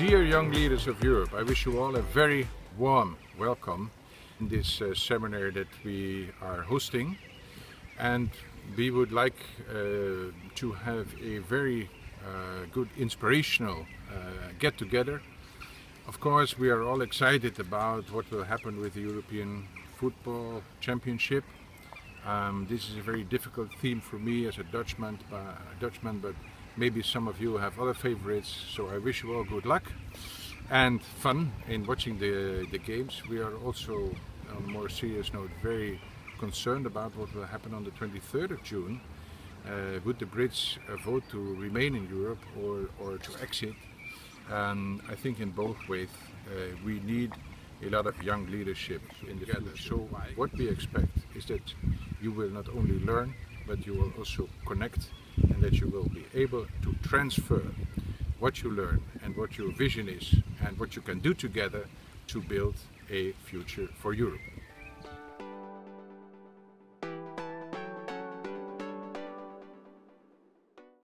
Dear young leaders of Europe, I wish you all a very warm welcome in this seminar that we are hosting, and we would like to have a very good inspirational get-together. Of course, we are all excited about what will happen with the European Football Championship. This is a very difficult theme for me as a Dutchman, but maybe some of you have other favorites, so I wish you all good luck and fun in watching the games. We are also, on a more serious note, very concerned about what will happen on the 23rd of June. Would the Brits vote to remain in Europe or to exit? I think in both ways we need a lot of young leadership in the future. So what we expect is that you will not only learn, but you will also connect, and that you will be able to transfer what you learn and what your vision is and what you can do together to build a future for Europe.